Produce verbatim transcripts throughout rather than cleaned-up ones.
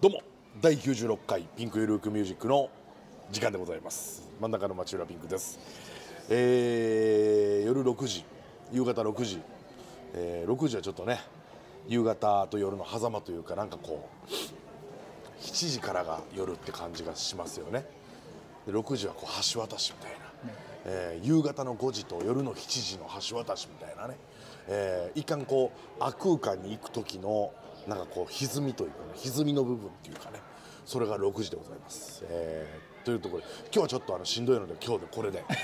どうもだいきゅうじゅうろっかいピンクゆるくミュージックの時間でございます。真ん中の町浦ピンクです。えー、夜ろくじ、夕方ろくじ、えー、ろくじはちょっとね夕方と夜の狭間というか、なんかこうしちじからが夜って感じがしますよね。でろくじはこう橋渡しみたいな、えー、夕方のごじと夜のしちじの橋渡しみたいなね、えー、一貫こう悪空間に行く時のなんかこう歪みというか、ね、歪みの部分っていうかね、それがろくじでございます。えー、というところで今日はちょっとあのしんどいので今日でこれで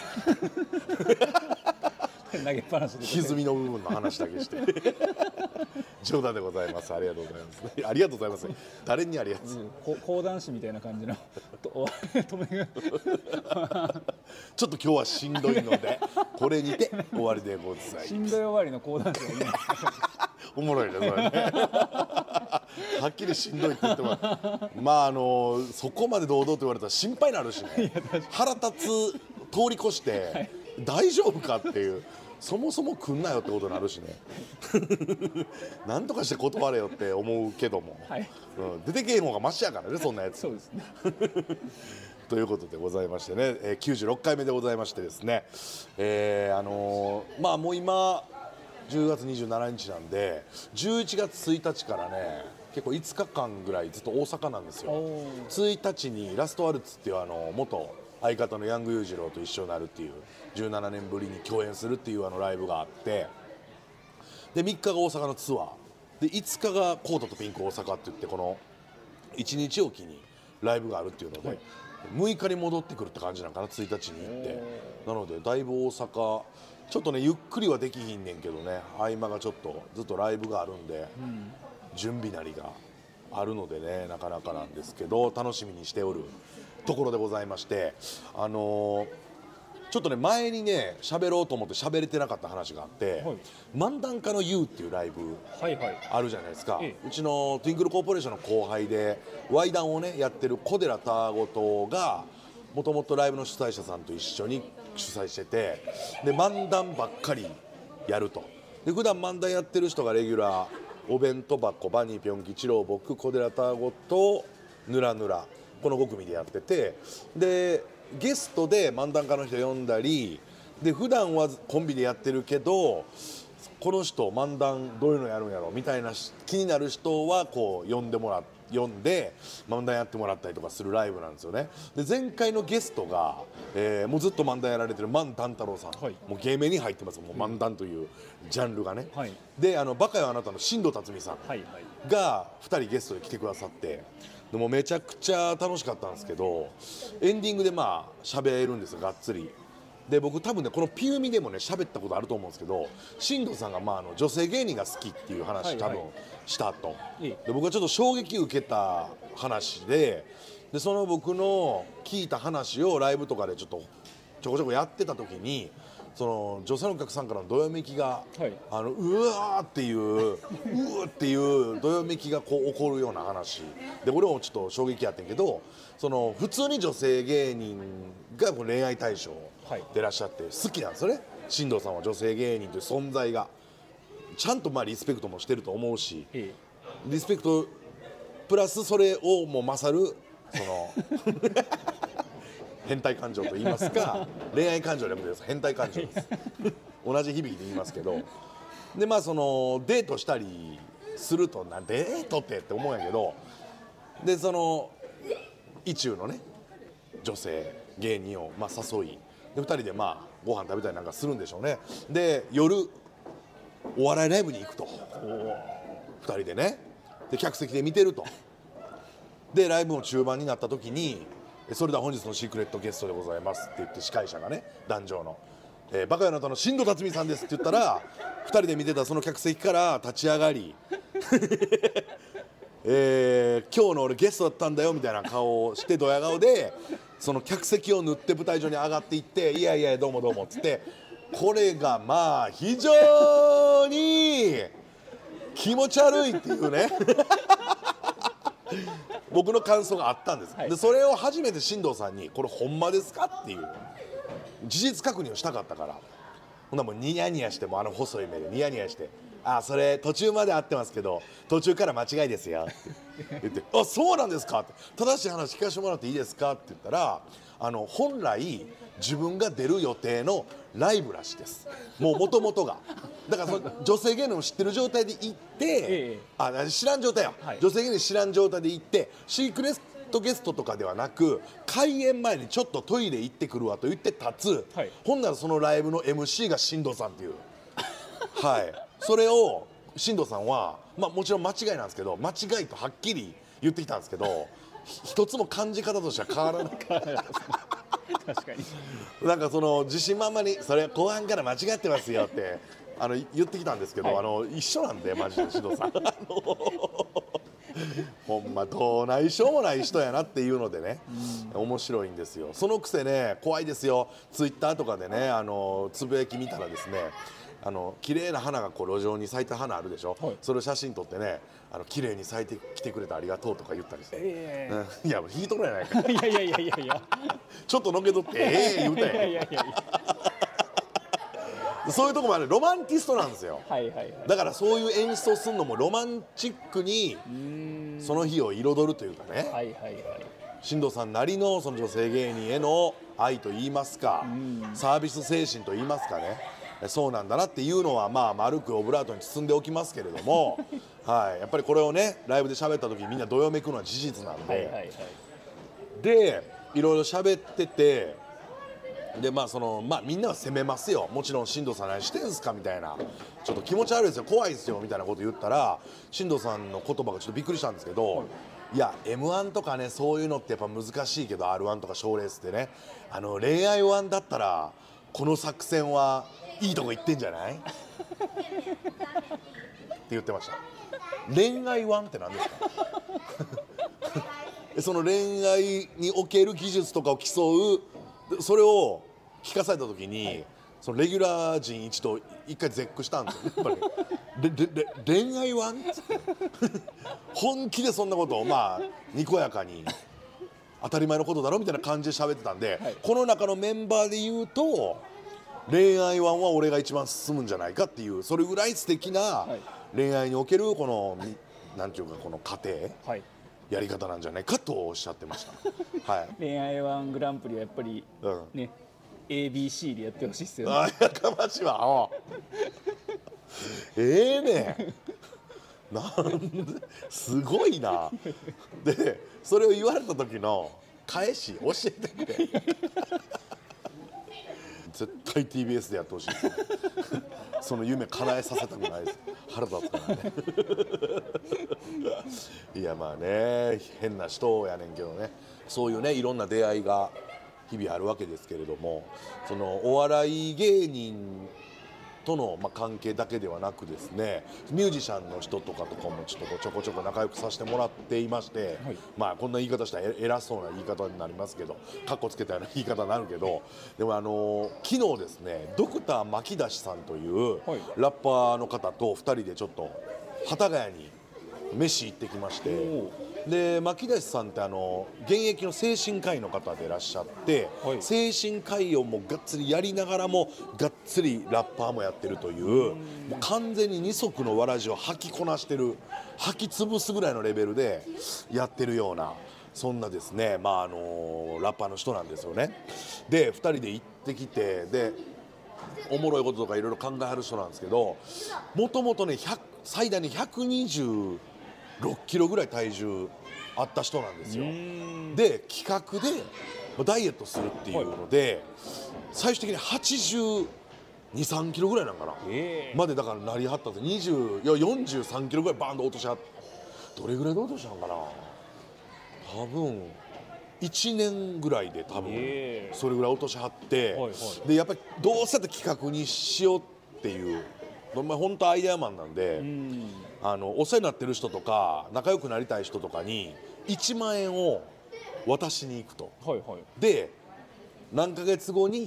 投げっぱなしで歪みの部分の話だけして冗談でございます。ありがとうございます。ありがとうございます。誰にありがとうございます。 講談師みたいな感じのと止めがちょっと今日はしんどいのでこれにて終わりでございます。 しんどい終わりの講談師がいいんですおもろいねそれねはっきりしんどいって言ってもまああのそこまで堂々と言われたら心配になるしね、腹立つ通り越して、はい、大丈夫かっていう、そもそも来んなよってことになるしねなんとかして断れよって思うけども、はい、うん、出てけえん方がマシやからねそんなやつ。 そうですねということでございましてね、えー、きゅうじゅうろっかいめでございましてですね、えー、あのー、まあもう今じゅうがつにじゅうしちにちなんでじゅういちがつついたちからね結構いつかかんぐらいずっと大阪なんですよ。ついたちにラストワルツっていうあの元相方のヤング裕次郎と一緒になるっていうじゅうななねんぶりに共演するっていうあのライブがあって、でみっかが大阪のツアーでいつかがコートとピンク大阪って言ってこのいちにちおきにライブがあるっていうので、はい、むいかに戻ってくるって感じなんかな、ついたちに行って。なのでだいぶ大阪ちょっとねゆっくりはできひんねんけどね、合間がちょっとずっとライブがあるんで、うん、準備なりがあるのでねなかなかなんですけど楽しみにしておるところでございまして、あのー、ちょっとね前にね喋ろうと思って喋れてなかった話があって、はい、漫談家の ユー っていうライブあるじゃないですか、はいはい、うちのトゥインクルコーポレーションの後輩でワイダンをねやってる小寺タゴトがもともとライブの主催者さんと一緒に主催してて、で漫談ばっかりやると。で普段漫談やってる人がレギュラーお弁当箱バニーピョン吉郎僕小寺タゴとぬらぬらこのごくみでやってて、でゲストで漫談家の人呼んだりで普段はコンビでやってるけどこの人漫談どういうのやるんやろみたいな気になる人はこう呼んでもらって読んで漫談やってもらったりとかするライブなんですよね。で前回のゲストが、えー、もうずっと漫談やられてる漫談太郎さん、はい、もう芸名に入ってますもう漫談というジャンルがね、はい、であのバカよあなたの新藤辰巳さんがふたりゲストで来てくださって、でもめちゃくちゃ楽しかったんですけどエンディングでまあ喋るんですよがっつり。で僕多分ねこのピューミでもね喋ったことあると思うんですけど、新藤さんがまああの女性芸人が好きっていう話多分したと、はいはい、で僕はちょっと衝撃受けた話で、でその僕の聞いた話をライブとかでちょっとちょこちょこやってた時にその女性のお客さんからのどよめきが、はい、あのうわーっていううーっていうどよめきがこう起こるような話で俺もちょっと衝撃やってんけど、その普通に女性芸人が恋愛対象でいらっしゃって好きなんですよね。新藤さんは女性芸人という存在がちゃんとまあリスペクトもしてると思うし、リスペクトプラスそれをもう勝るその変態感情と言いますか恋愛感情でもです変態感情です同じ響きで言いますけど、でまあそのデートしたりするとなデートってって思うんやけど、でその意中のね女性芸人をまあ誘いでふたりでまあご飯食べたりなんかするんでしょうね。で夜お笑いライブに行くとふたりでね、で客席で見てると。でライブの中盤になった時に「それでは本日のシークレットゲストでございます」って言って司会者がね壇上の「えー、バカよあなたの新藤辰巳さんです」って言ったらふたりで見てたその客席から立ち上がりえー、今日の俺ゲストだったんだよみたいな顔をしてドヤ顔でその客席を塗って舞台上に上がっていって「いやいやどうもどうも」っつって、これがまあ非常に気持ち悪いっていうね僕の感想があったんです、はい、でそれを初めて新藤さんに「これほんまですか?」っていう事実確認をしたかったから、ほんならもうニヤニヤしてもあの細い目でニヤニヤしてあそれ途中まで合ってますけど途中から間違いですよって言って「あそうなんですか」って「正しい話聞かせてもらっていいですか」って言ったらあの本来自分が出る予定のライブらしいです。もう元々がだからその女性芸能を知ってる状態で行って、ええ、あ知らん状態や、はい、女性芸能知らん状態で行ってシークレットゲストとかではなく開演前にちょっとトイレ行ってくるわと言って立つ、はい、ほんならそのライブの エムシー が進藤さんっていうはいそれを進藤さんは、まあ、もちろん間違いなんですけど間違いとはっきり言ってきたんですけど一つも感じ方としては変わらない確かになんかその自信満々にそれ後半から間違ってますよってあの言ってきたんですけど、はい、あの一緒なんでマジで進藤さんほんまどうないしょうもない人やなっていうのでね、面白いんですよ。そのくせね怖いですよ。ツイッターとかでねあのつぶやき見たらですねあの綺麗な花がこう路上に咲いた花あるでしょ、はい、それを写真撮ってねあの綺麗に咲いてきてくれてありがとうとか言ったりして、えーうん、いやもう引いとるやないかいやいやいやいやいやちょっとのけとってええー、言うたやんいやいやいやいやそういうとこもあるロマンティストなんですよ、はいはいはい、だからそういう演出をするのもロマンチックにその日を彩るというかね、はいはいはい、進藤さんなりのその女性芸人への愛といいますかサービス精神といいますかねそうなんだなっていうのはまあ丸くオブラートに包んでおきますけれどもはい、やっぱりこれをねライブで喋った時にみんなどよめくのは事実なんで、はいはいはい、でいろいろ喋っててでまあそのまあみんなは責めますよ。もちろん進藤さん何してんすかみたいなちょっと気持ち悪いですよ怖いですよみたいなこと言ったら進藤さんの言葉がちょっとびっくりしたんですけど、はい、いや エムワン とかねそういうのってやっぱ難しいけど アールワン とか賞レースってねあの恋愛ワンだったらこの作戦はいいとこ行ってんじゃないって言ってました。恋愛ワンって何ですかその恋愛における技術とかを競うそれを聞かされた時に、はい、そのレギュラー陣一と一回絶句したんですよねやっぱり恋愛ワンっつって本気でそんなことをまあにこやかに当たり前のことだろみたいな感じで喋ってたんで、はい、この中のメンバーで言うと恋愛ワンは俺が一番進むんじゃないかっていうそれぐらい素敵な恋愛におけるこのなんていうかこの過程、はい、やり方なんじゃないかとおっしゃってました、はい、恋愛ワングランプリはやっぱり、うん、ね エービーシー でやってほしいっすよね。 あやかましいわええねなんですごいなでそれを言われた時の返し教えてくれ絶対 ティービーエス でやってほしいですねその夢叶えさせたくないです腹立つからねいやまあね変な人やねんけどねそういうねいろんな出会いが日々あるわけですけれどもそのお笑い芸人との、まあ、関係だけではなくですねミュージシャンの人とかとかもちょっとちょこちょこ仲良くさせてもらっていまして、はい、まあこんな言い方したら偉そうな言い方になりますけどカッコつけたような言い方になるけどでもあのー、昨日ですねドクター牧出さんという、はい、ラッパーの方とふたりでちょっと幡ヶ谷に飯行ってきましてで牧出さんってあの現役の精神科医の方でいらっしゃって、はい、精神科医をもうがっつりやりながらもがっつりラッパーもやってるというもう完全に二足のわらじを履きこなしてる履き潰すぐらいのレベルでやってるようなそんなですねまああのラッパーの人なんですよね。でふたりで行ってきてでおもろいこととかいろいろ考えはる人なんですけどもともとね最大にひゃくにじゅうろっキロぐらい体重あった人なんですよ。で企画でダイエットするっていうので、はい、最終的にはちじゅうに、さんキロぐらいなんかな、えー、までだからなりはったってにじゅういやよんじゅうさんキロぐらいバーンと落としはってどれぐらいで落としたんかな多分いちねんぐらいで多分それぐらい落としはって、はいはい、でやっぱりどうせだって企画にしようっていう本当アイデアマンなんで、うん、あのお世話になってる人とか仲良くなりたい人とかにいちまんえんを渡しに行くと、はいはい、で何ヶ月後に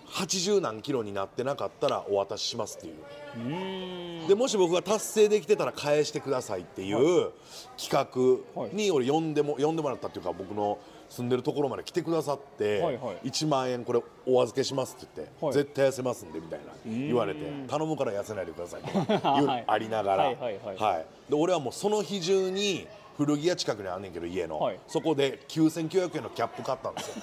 はちじゅうなんキロになってなかったらお渡ししますっていう。 うーんでもし僕が達成できてたら返してくださいっていう企画に俺呼んでも呼んでもらったっていうか、僕の住んでるところまで来てくださって、 はいはいいちまんえんこれお預けしますって言って、 はい絶対痩せますんでみたいな言われて、頼むから痩せないでくださいとかいうのありながら、 はいはいはいはいで俺はもうその日中に古着屋近くにあんねんけど家の、 はい、 そこできゅうせんきゅうひゃくえんのキャップ買ったんですよ。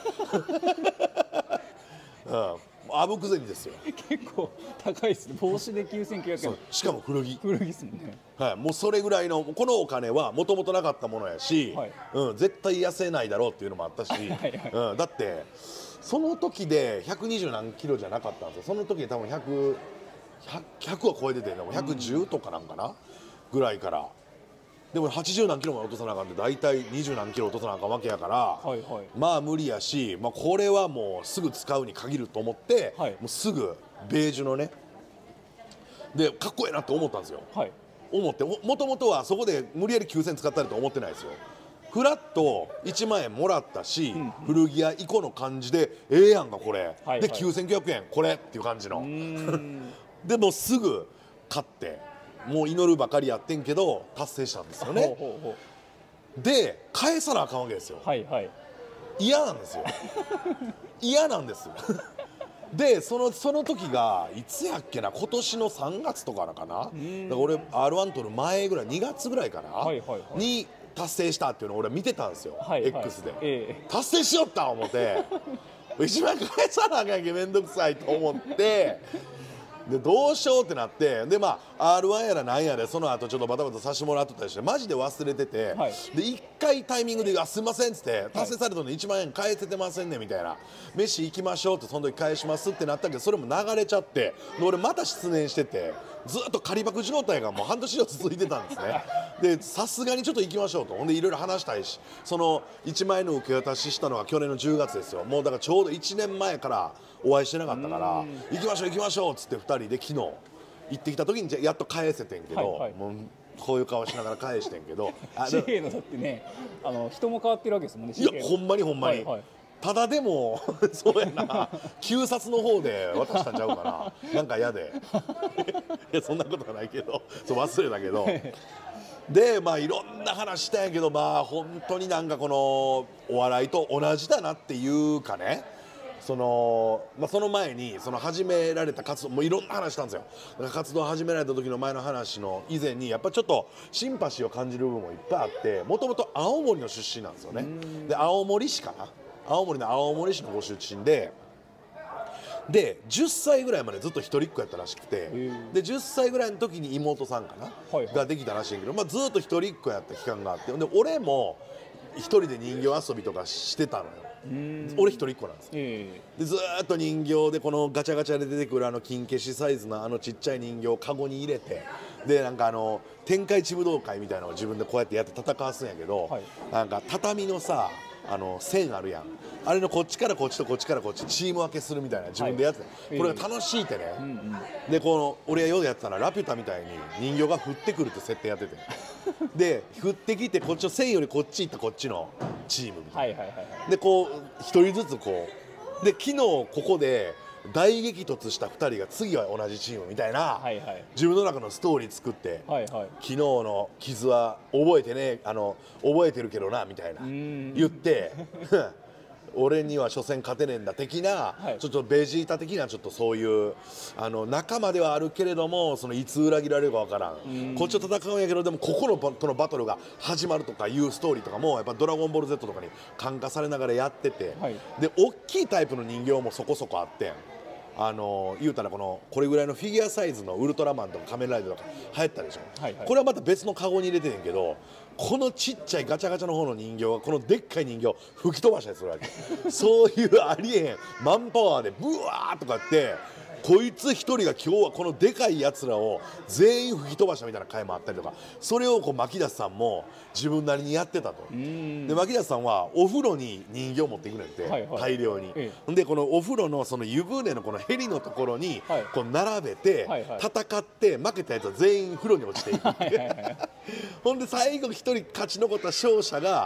うんあぶく銭ですよ。 結構高いですね。帽子できゅうせんきゅうひゃくえん。 しかも古着。 古着ですもんね。 はい、もうそれぐらいのこのお金はもともとなかったものやし、 はいうん、絶対痩せないだろうっていうのもあったし、 はいはいうん、だってその時でひゃくにじゅう何キロじゃなかったんですよ。その時で多分ひゃく、ひゃくは超えててひゃくじゅうとかなんかな、ぐらいから。でもはちじゅう何キロまで落とさなあかんで大体にじゅう何キロ落とさなあかんわけやから、 はいはい、 まあ無理やし、まあ、これはもうすぐ使うに限ると思って、 はい、 もうすぐベージュのねでかっこいいなって思ったんですよ、 はい、 思ってもともとはそこで無理やりきゅうせん使ったりと思ってないですよ。フラッといちまんえんもらったし、うん、古着屋以降の感じでええやんかこれ、はいはい、できゅうせんきゅうひゃくえんこれっていう感じのでもうすぐ買ってもう祈るばかりやってんけど達成したんですよね。ほうほうほうで返さなあかんわけですよ。 はいはい、 嫌なんですよ嫌なんですでそのその時がいつやっけな、今年のさんがつとかなかな、だから俺 アールワン 取る前ぐらいにがつぐらいかな、はいはいはい、に達成したっていうのを俺見てたんですよ、はいはい、X で、えー、達成しよった思っていちまん返さなあかんやんけめんどくさいと思ってでどうしようってなって、でまあ アールワン やらなんやでその後ちょっとバタバタさせてもらってたりしてマジで忘れてて、はい、でいっかいタイミングで「あすいません」っつって「達成されたのにいちまんえん返せてませんね」みたいな「飯行きましょう」ってその時返しますってなったけどそれも流れちゃってで俺また失念しててずっと仮箱状態がもう半年以上続いてたんですね。でさすがにちょっと行きましょうと、ほんでいろいろ話したいし、そのいちまんえんの受け渡ししたのが去年のじゅうがつですよ。もうだからちょうどいちねんまえからお会いしてなかったから「行きましょう行きましょう」っつってふたりで昨日行ってきた時にじゃやっと返せてんけど、はいはい、もうこういう顔しながら返してんけど紙幣のだってねあの人も変わってるわけですもんね。 いやほんまにほんまに、はいはい、ただでもそうやな旧札の方で渡したんちゃうかななんか嫌でいやそんなことはないけどそう忘れたけどでまあいろんな話したんやけどまあ本当になんかこのお笑いと同じだなっていうかね、そのまあ、その前にその始められた活動もいろんな話したんですよ。だから活動を始められた時の前の話の以前にやっぱちょっとシンパシーを感じる部分もいっぱいあって、もともと青森の出身なんですよね。で青森市かな、青森の青森市のご出身ででじゅっさいぐらいまでずっと一人っ子やったらしくて、でじゅっさいぐらいの時に妹さんかな、はいはい、ができたらしいんけど、まあ、ずっと一人っ子やった期間があって、で俺も一人で人形遊びとかしてたのよ。俺一人っ子なんですよ、えー、でずーっと人形でこのガチャガチャで出てくるあの金消しサイズのあのちっちゃい人形をカゴに入れて、でなんかあの天下一武道会みたいなのを自分でこうやってやって戦わすんやけど、はい、なんか畳のさあの線あるやん、あれのこっちからこっちとこっちからこっちチーム分けするみたいな自分でやって、はい、これが楽しいってね、えーうんうん、でこの俺がようやってたらラピュタみたいに人形が降ってくるって設定やっててで降ってきてこっちの線よりこっち行ったこっちのチームみたいな、はいはいはい、でこう一人ずつこうで昨日ここで大激突したふたりが次は同じチームみたいな、はいはい、自分の中のストーリー作って、はいはい、昨日の傷は覚えてねあの覚えてるけどなみたいな言って俺には所詮勝てねえんだ的な、はい、ちょっとベジータ的なちょっとそういうあの仲間ではあるけれどもそのいつ裏切られるかわからん、こっちと戦うんやけどでもここのとのバトルが始まるとかいうストーリーとかもやっぱドラゴンボール Z とかに感化されながらやってて、はい、で大きいタイプの人形もそこそこあってん。あの言うたらこのこれぐらいのフィギュアサイズのウルトラマンとか仮面ライダーとか流行ったでしょ、はいはい、これはまた別のカゴに入れてるんけどこのちっちゃいガチャガチャの方の人形がこのでっかい人形を吹き飛ばしたりするわけそういうありえへんマンパワーでブワーとかってこいつ一人が今日はこのでかいやつらを全員吹き飛ばしたみたいな回もあったりとか、それをこう牧田さんも自分なりにやってたと。で牧田さんはお風呂に人形を持っていくねんって、はいはい、大量に、ええ、でこのお風呂のその湯船のこのヘリのところにこう並べて、はいはい、戦って負けたやつは全員風呂に落ちていくほんで最後一人勝ち残った勝者が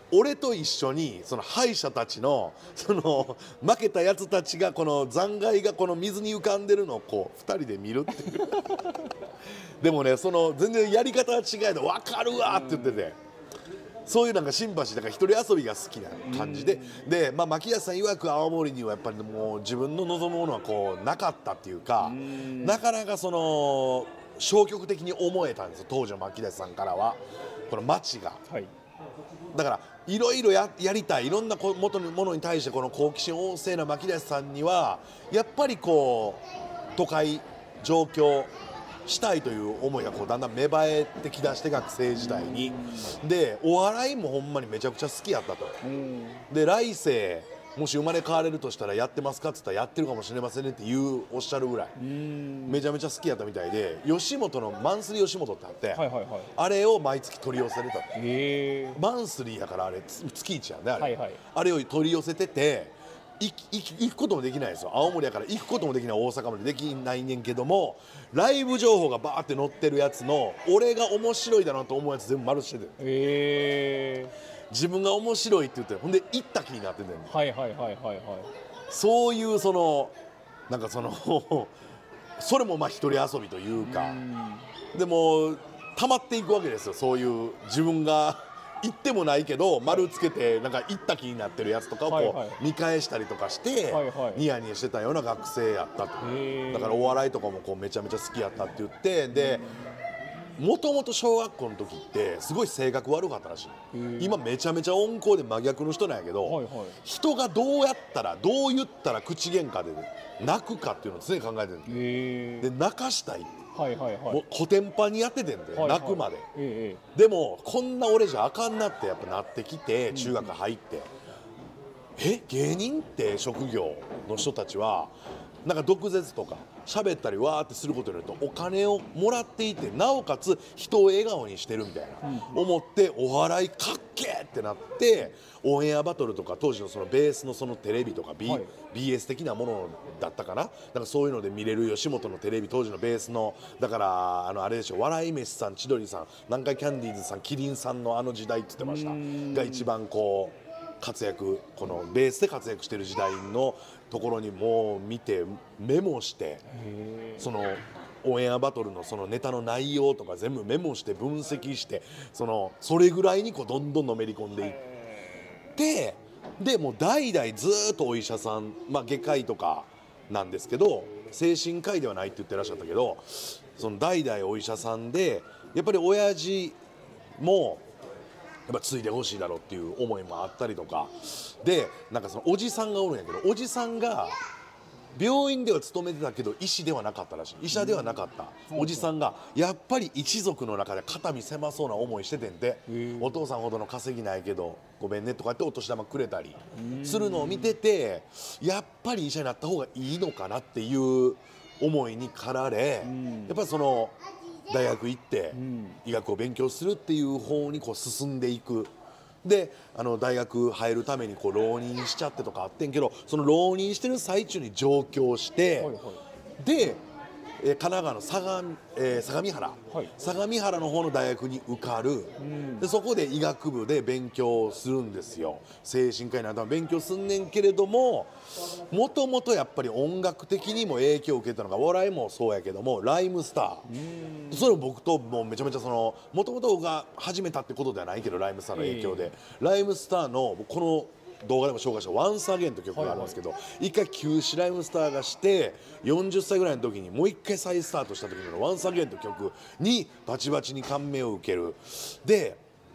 俺と一緒にその敗者たちのその負けたやつたちがこの残骸がこの水に浮かんでるのをこうふたりで見るっていうでもねその全然やり方は違えど分かるわって言ってて、そういうなんか新橋だから一人遊びが好きな感じで、で、まあ、牧谷さん曰く青森にはやっぱりもう自分の望むものはこうなかったっていうか、なかなかその消極的に思えたんですよ当時の牧谷さんからはこの街が。 はい、 だからいろいろ や, やりたいいろんなこ元のものに対してこの好奇心旺盛な牧谷さんにはやっぱりこう都会上京したいという思いがこうだんだん芽生えてきだして学生時代にでお笑いもほんまにめちゃくちゃ好きやったと。で来世もし生まれ変われるとしたらやってますかって言ったらやってるかもしれませんねって言うおっしゃるぐらいめちゃめちゃ好きやったみたいで、吉本のマンスリー吉本ってあって、はいはいはい、あれを毎月取り寄せれた。マンスリーやからあれ月いちやねあれ、はいはい、あれを取り寄せてて行, 行, 行くこともできないですよ。青森やから行くこともできない、大阪までできないねんけどもライブ情報がバーって載ってるやつの俺が面白いだなと思うやつ全部丸してて、へー自分が面白いって言ってほんで行った気になっててんねん。はいはいはいはいはい。そういうそのなんかそのそれもまあ一人遊びというか、でも溜まっていくわけですよ。そういう自分が行ってもないけど丸つけてなんか行った気になってるやつとかをこう見返したりとかしてニヤニヤしてたような学生やったと。だからお笑いとかもこうめちゃめちゃ好きやったって言って、でもともと小学校の時ってすごい性格悪かったらしい。今めちゃめちゃ温厚で真逆の人なんやけど、はいはい、人がどうやったらどう言ったら口喧嘩で泣くかっていうのを常に考えてるんで、泣かしたいって、はいはいはい、もうコテンパンにやっててんで、はいはい、泣くまで、ええ、でもこんな俺じゃあかんなってやっぱなってきて中学入って、うん、え芸人って職業の人たちはなんか毒舌とか喋ったりわーってすることによるとお金をもらっていてなおかつ人を笑顔にしてるみたいな、うん、思ってお笑いかっけーってなってオンエアバトルとか当時のそのベースのそのテレビとか B、はい、ビーエス 的なものだったかな、だからそういうので見れる吉本のテレビ当時のベースのだからあのあれでしょ、笑い飯さん千鳥さん南海キャンディーズさんキリンさんのあの時代って言ってましたが一番こう活躍このベースで活躍してる時代のところにもう見てメモしてそのオンエアバトルのそのネタの内容とか全部メモして分析してそのそれぐらいにこうどんどんのめり込んでいってでもう代々ずっとお医者さん、まあ、外科医とかなんですけど精神科医ではないって言ってらっしゃったけどその代々お医者さんでやっぱり親父もやっぱ継いでほしいだろうっていう思いもあったりとかでなんかそのおじさんがおるんやけどおじさんが病院では勤めてたけど医師ではなかったらしい医者ではなかったおじさんがやっぱり一族の中で肩身狭そうな思いしててんでお父さんほどの稼ぎないけどごめんねとかってお年玉くれたりするのを見ててやっぱり医者になった方がいいのかなっていう思いに駆られやっぱりその大学行って医学を勉強するっていう方にこう進んでいく。であの大学入るためにこう浪人しちゃってとかあってんけどその浪人してる最中に上京して、はいはい、でえー、神奈川の相模、えー、相模原、はい、相模原の方の大学に受かる、うん、でそこで医学部で勉強するんですよ。精神科医の頭勉強すんねんけれどももともとやっぱり音楽的にも影響を受けたのがお笑いもそうやけどもライムスター、うん、それを僕ともうめちゃめちゃそのもともと僕が始めたってことではないけどライムスターの影響で、えー、ライムスターのこの動画でも紹介した「ワンスアゲイン」という曲があるんですけど、はいはい、一回休止ライムスターがしてよんじゅっさいぐらいの時にもう一回再スタートした時の「ワンスアゲイン」という曲にバチバチに感銘を受ける。で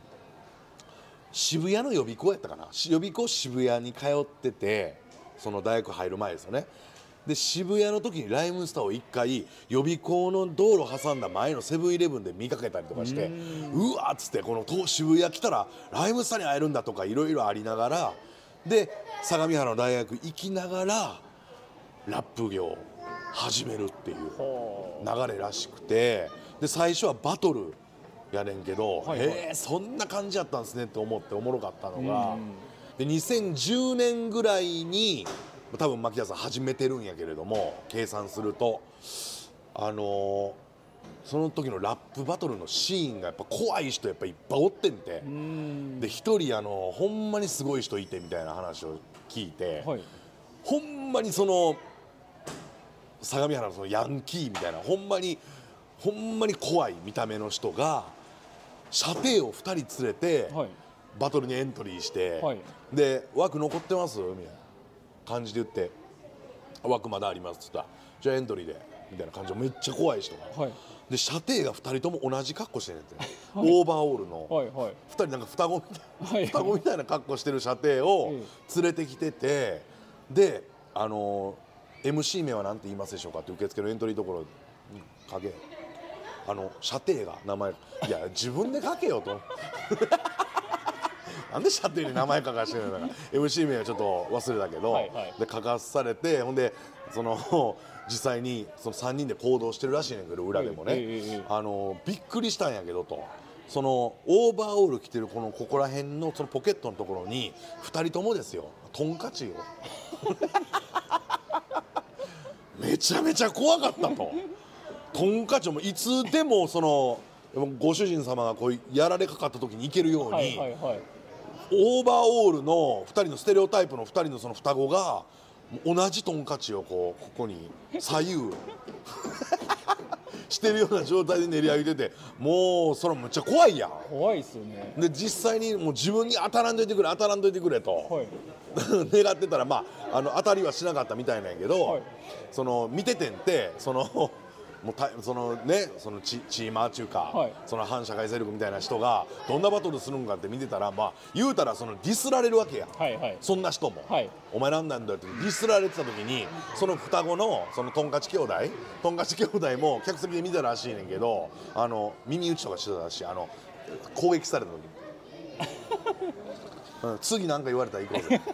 渋谷の予備校やったかな、予備校渋谷に通っててその大学入る前ですよね。で渋谷の時にライムスターを一回予備校の道路挟んだ前のセブンイレブンで見かけたりとかしてうわっつってこの渋谷来たらライムスターに会えるんだとかいろいろありながらで相模原の大学行きながらラップ業を始めるっていう流れらしくてで最初はバトルやねんけど、はいはい、へえそんな感じやったんですねって思っておもろかったのがでにせんじゅうねんぐらいに多分牧田さん始めてるんやけれども計算するとあのその時のラップバトルのシーンがやっぱ怖い人やっぱいっぱいおってんて、で一人あのほんまにすごい人いてみたいな話を聞いて、はい、ほんまにその相模原のそのヤンキーみたいなほんまにほんまに怖い見た目の人が射程をふたり連れて、はい、バトルにエントリーして、はい、で枠残ってますみたいな感じで言って枠まだありますって言ったらじゃあエントリーでみたいな感じでめっちゃ怖い人が、はい、で射程がふたりとも同じ格好してるんですよ、はい、オーバーオールの、はいはい、ふたりなんか双子みたいな、はいはい、双子みたいな格好してる射程を連れてきてて、であの エムシー 名は何て言いますでしょうかって受付のエントリーところに書け、あの射程が名前いや自分で書けよとなんで射程に名前書かしてるのか エムシー 名はちょっと忘れたけど、はいはい、で書かされてほんでその実際にそのさんにんで行動してるらしいねんけど裏でもね、はい、あのびっくりしたんやけどと、そのオーバーオール着てるこのここら辺のそのポケットのところにふたりともですよトンカチをめちゃめちゃ怖かったと。トンカチもいつでもそのご主人様がこうやられかかった時に行けるように、はいはいはい、オーバーオールのふたりのステレオタイプのふたりのその双子が同じトンカチをこうここに左右してるような状態で練り上げてて、もうそれむっちゃ怖いやん。 怖いっすよね。 で実際にもう自分に当たらんといてくれ当たらんといてくれと、はい、願ってたらまああの当たりはしなかったみたいなんやけど、はい、その見ててんってそのもうたそのねそのチチーマーっていうか、はい、その反社会勢力みたいな人がどんなバトルするんかって見てたら、まあ言うたらそのディスられるわけや、はいはい、そんな人も、はい、お前なんなんだよってディスられてた時にその双子のそのトンカチ兄弟トンカチ兄弟も客席で見たらしいねんけど、あの耳打ちとかしてたらしい、あの攻撃された時に、うん、次なんか言われたら行こうぜ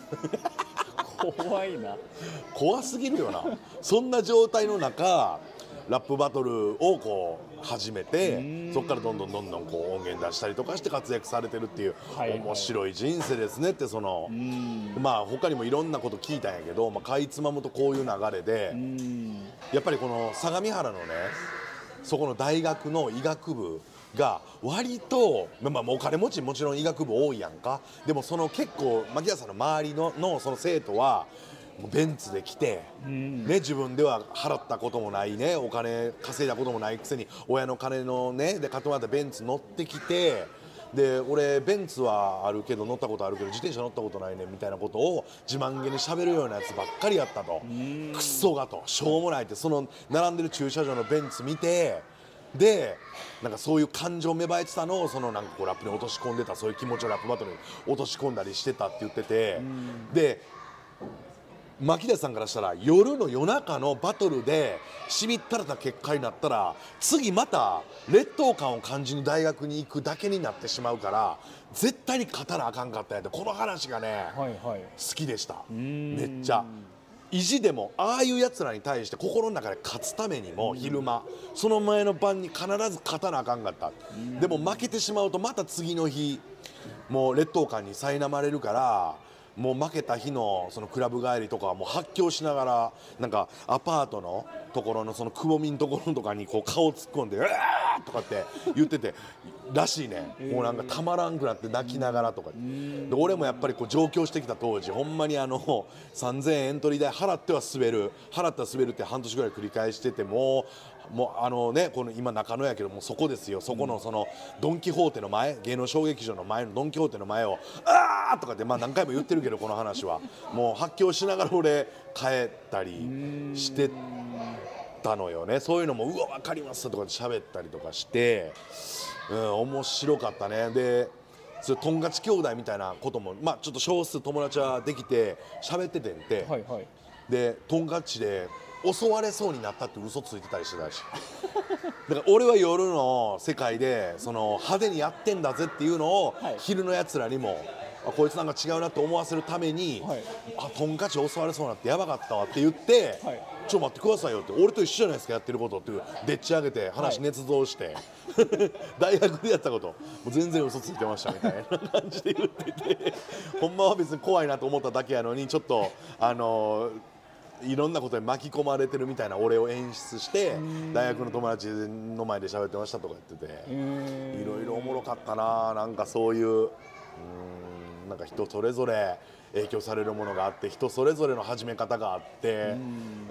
怖いな、 怖すぎるよな。そんな状態の中ラップバトルをこう始めて、そこからどんどんどんどんこう音源出したりとかして活躍されてるっていう、はいはい、面白い人生ですねって。そのまあ他にもいろんなこと聞いたんやけど、まあ、かいつまむとこういう流れでやっぱりこの相模原のねそこの大学の医学部が割と、まあ、お金持ちもちろん医学部多いやんか。でもその結構牧谷さんの周り の, のその生徒はベンツで来て、ね、自分では払ったこともないねお金稼いだこともないくせに親の金のねで買ってもらったベンツ乗ってきて、で俺ベンツはあるけど乗ったことあるけど自転車乗ったことないねみたいなことを自慢げに喋るようなやつばっかりやったと。クソがとしょうもないって、その並んでる駐車場のベンツ見て、でなんかそういう感情芽生えてたのをそのなんかこうラップに落とし込んでた、そういう気持ちをラップバトルに落とし込んだりしてたって言ってて、で牧田さんからしたら夜の夜中のバトルでしみったれた結果になったら次また劣等感を感じに大学に行くだけになってしまうから絶対に勝たなあかんかったんやって、この話がね、はいはい、好きでした。めっちゃ意地でもああいうやつらに対して心の中で勝つためにも昼間その前の晩に必ず勝たなあかんかった。でも負けてしまうとまた次の日もう劣等感に苛まれるから、もう負けた日のそのクラブ帰りとかはもう発狂しながらなんかアパートのところのそのくぼみのところとかにこう顔突っ込んで「うわー!」とかって言っててらしいね。もうなんかたまらんくなって泣きながらとかで、俺もやっぱりこう上京してきた当時ほんまにあのさんぜんえんエントリー代払っては滑る払っては滑るって半年ぐらい繰り返してて、もうもうあのねこの今中野やけどもうそこですよ、そこのそのドン・キホーテの前、芸能小劇場の前のドン・キホーテの前を「あー!」とかってまあ何回も言ってるけどこの話はもう発狂しながら俺帰ったりしてたのよね。そういうのも「うわ分かります」とかで喋ったりとかして、うん、面白かったね。でそれトンカチ兄弟みたいなこともまあちょっと少数友達はできて喋っててんて、はいはい、でトンカチで襲われそうになったって嘘ついてたりしてたしだから俺は夜の世界でその派手にやってんだぜっていうのを昼のやつらにも、あこいつなんか違うなって思わせるために、はい、あトンカチ襲われそうになってやばかったわって言って、はい、ちょっと待ってくださいよって、俺と一緒じゃないですかやってることっていうでっち上げて話捏造して、はい、大学でやったこともう全然嘘ついてましたみたいな感じで言っててほんまは別に怖いなと思っただけやのにちょっとあのーいろんなことに巻き込まれてるみたいな俺を演出して大学の友達の前で喋ってましたとか言ってて、いろいろおもろかったな。なんかそういう、うーん、なんか人それぞれ影響されるものがあって人それぞれの始め方があって、うん、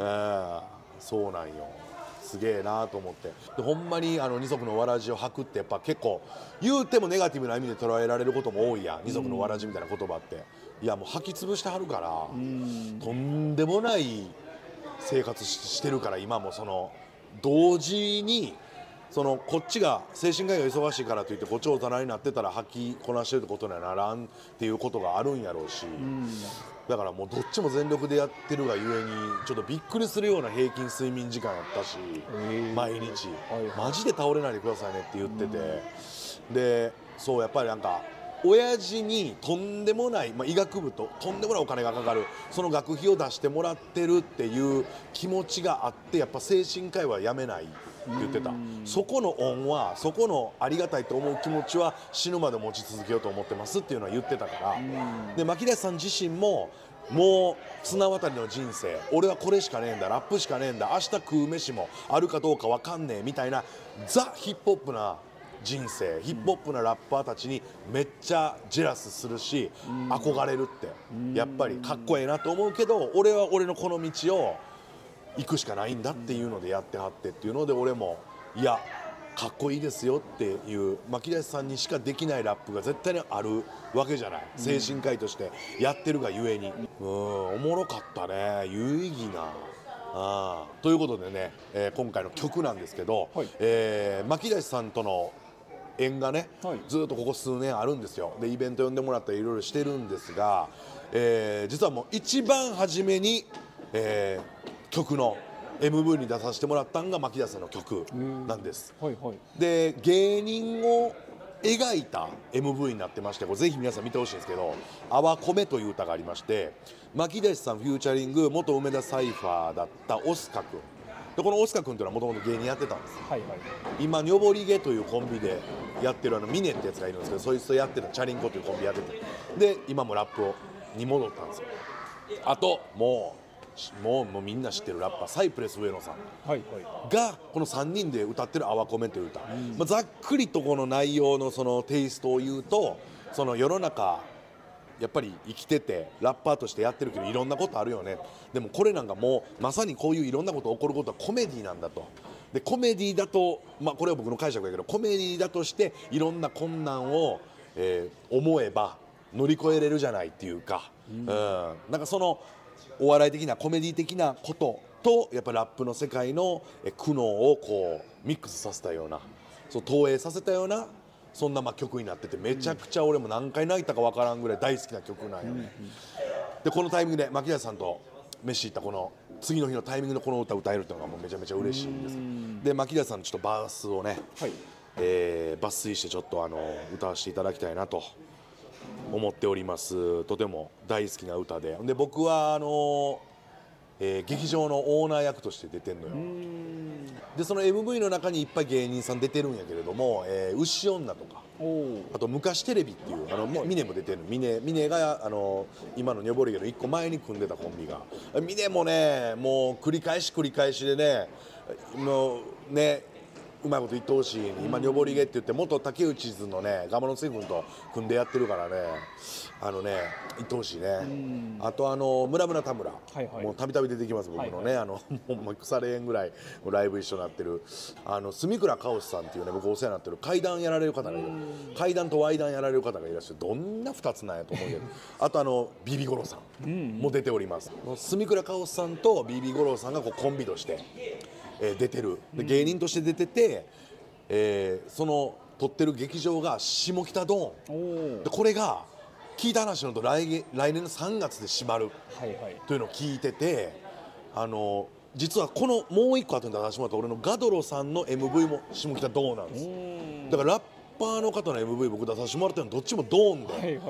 そうなんよ。すげえなと思って。でほんまにあの二足のわらじを履くってやっぱ結構言うてもネガティブな意味で捉えられることも多いやん、二足のわらじみたいな言葉って。いやもう履き潰してはるから、とんでもない生活してるから。今もその同時にそのこっちが精神科医が忙しいからといってこっち大人になってたら履きこなしてるってことにはならんっていうことがあるんやろうし、だからもうどっちも全力でやってるがゆえにちょっとびっくりするような平均睡眠時間やったし、毎日マジで倒れないでくださいねって言ってて、でそうやっぱりなんか親父にとんでもない、まあ、医学部ととんでもないお金がかかるその学費を出してもらってるっていう気持ちがあって、やっぱ精神科医はやめないって言ってた。そこの恩はそこのありがたいと思う気持ちは死ぬまで持ち続けようと思ってますっていうのは言ってたから。で牧田さん自身ももう綱渡りの人生、俺はこれしかねえんだ、ラップしかねえんだ、明日食う飯もあるかどうか分かんねえみたいなザ・ヒップホップな人生、ヒップホップなラッパーたちにめっちゃジェラスするし憧れるって、やっぱりかっこええなと思うけど、俺は俺のこの道を行くしかないんだっていうのでやってはってっていうので、俺もいやかっこいいですよっていう牧田さんにしかできないラップが絶対にあるわけじゃない、精神科医としてやってるがゆえに。うん、おもろかったね、有意義な。あということでね、えー、今回の曲なんですけど、はい、えー、牧田さんとの縁がね、はい、ずっとここ数年あるんですよ。でイベント呼んでもらったりいろいろしてるんですが、えー、実はもう一番初めに、えー、曲の エムブイ に出させてもらったのが牧田さんの曲なんです。はいはい、で芸人を描いた エムブイ になってまして、これぜひ皆さん見てほしいんですけど「あわこめ」という歌がありまして、牧田さんフューチャリング元梅田サイファーだったオスカ君で、このオスカ君というのはもともと芸人やってたんです、はいはい、今ニョボリゲというコンビでやってるあのミネってやつがいるんですけど、そいつとやってたチャリンコというコンビやってて、で今もラップをに戻ったんですよ。あともうもうもうみんな知ってるラッパーサイプレス上野さんがこのさんにんで歌ってる「あわこめ」という歌、うん、まあ、ざっくりとこの内容のそのテイストを言うと、その世の中やっぱり生きててラッパーとしてやってるけどいろんなことあるよね、でもこれなんかもうまさにこういういろんなこと起こることはコメディなんだと。でコメディだと、まあ、これは僕の解釈だけどコメディだとしていろんな困難を、えー、思えば乗り越えれるじゃないっていうか、うん、うん、なんかそのお笑い的なコメディ的なこととやっぱラップの世界の苦悩をこうミックスさせたような、そう投影させたようなそんなまあ曲になってて、めちゃくちゃ俺も何回泣いたか分からんぐらい大好きな曲なんよね。でこのタイミングで牧田さんと飯行ったこの次の日のタイミングでこの歌歌えるっていうのがもうめちゃめちゃ嬉しいんです。で牧田さんのちょっとバースをね、はい、えー、抜粋してちょっとあの歌わせていただきたいなと思っております。とても大好きな歌で、で僕はあの、えー、劇場のオーナー役として出てんのよ。でその エムブイ の中にいっぱい芸人さん出てるんやけれども、えー、牛女とかあと昔テレビっていうあのもうミネも出てる、ミネミネがあの今のニョボリゲのいっこまえに組んでたコンビが、ミネもねもう繰り返し繰り返しでね、もうねうまいこと言ってほしい。今ニョボリゲって言って元竹内図のねガマの水君と組んでやってるからね、あのね言ってほしいね。あとあの村村田村、はいはい、もうたびたび出てきます僕のね、はいはい、あのほんま腐れ縁ぐらいライブ一緒になってるあの住倉かおしさんっていうね僕お世話になってる怪談やられる方がいる、怪談とワイダンやられる方がいらっしゃる、どんなふたつなんやと思うけどあとあのビビゴロさんも出ております。住倉かおしさんとビビゴロさんがこうコンビとしてえー、出てるで芸人として出てて、えー、その撮ってる劇場が下北ドーンで、これが聞いた話のと 来, 来年のさんがつで閉まるというのを聞いてて、あの実はこのもう一個後に出させてもらった俺のガドロさんの エムブイ も下北ドーンなんです。だからラッパーの方の エムブイ 僕出させてもらったのどっちもドーンで、はいはい、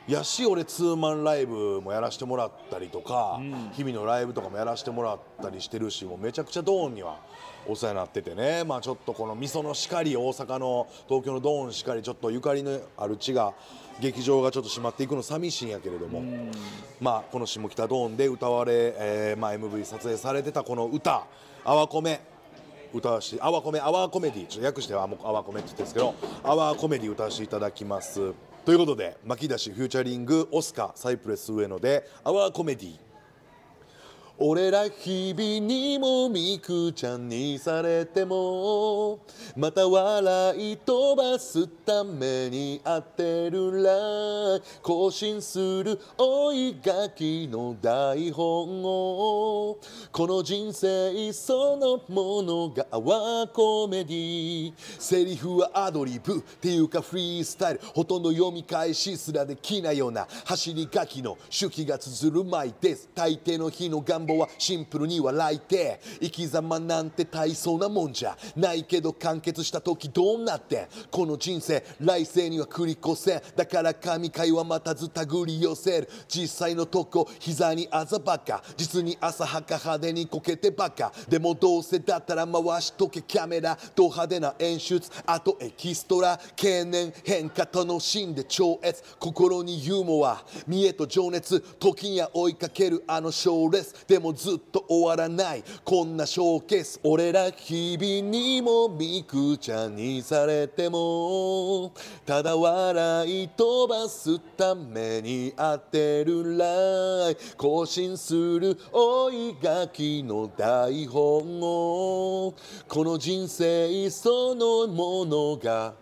やし俺ツーマンライブもやらせてもらったりとか、うん、日々のライブとかもやらせてもらったりしてるし、もうめちゃくちゃドーンにはお世話になっててね、まあちょっとこのみそのしかり、大阪の東京のドーンしかり、ちょっとゆかりのある地が劇場がちょっと閉まっていくの寂しいんやけれども、うん、まあこの下北ドーンで歌われ、えーまあ、エムブイ 撮影されてたこの歌「あわこめ」歌わして「あわこめ」「あわコメディ」ちょっと訳しては「あわこめ」って言ってるんですけど「あわコメディ」歌わせていただきます。ということで牧田氏フューチャリングオスカサイプレス上野で「あわコメディ」。俺ら日々にもみくちゃんにされてもまた笑い飛ばすために当てるら更新する追い書きの台本をこの人生そのものがアワーコメディセリフはアドリブっていうかフリースタイルほとんど読み返しすらできないような走り書きの手記が綴る舞です大抵の日の願望はシンプルに笑いて生き様なんて大層なもんじゃないけど完結した時どうなってこの人生来世には繰り越せだから神回は待たず手繰り寄せる実際のとこ膝にあざばっか実に浅はか派手にこけてばっかでもどうせだったら回しとけキャメラド派手な演出あとエキストラ経年変化楽しんで超越心にユーモア見栄と情熱時には追いかけるあの賞レースでもずっと終わらないこんなショーケース俺ら日々にもみくちゃんにされてもただ笑い飛ばすために当てるらい更新する追い書きの台本をこの人生そのものが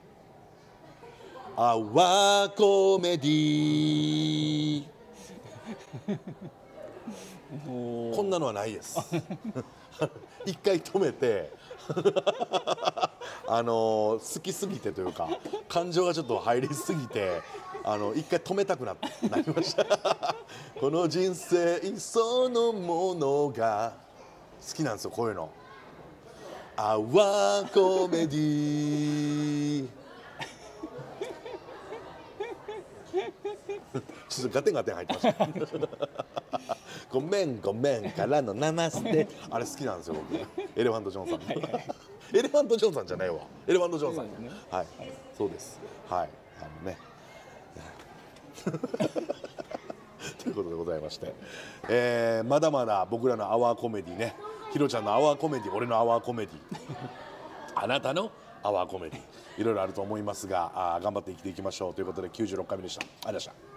アワーコメディこんなのはないです一回止めてあの好きすぎてというか感情がちょっと入りすぎてあの一回止めたくななりましたこの人生そのものが好きなんですよこういうのアワーコメディちょっとガテンガテン入ってましたごめんごめんからのナマステあれ好きなんですよ僕エレファントジョンさんエレファントジョンさんじゃないわエレファントジョンさん、ね、はいそうですはいあのねということでございまして、えー、まだまだ僕らのアワーコメディねひろちゃんのアワーコメディ俺のアワーコメディあなたのアワーコメディいろいろあると思いますがあ頑張って生きていきましょうということできゅうじゅうろっかいめでした。ありがとうございました。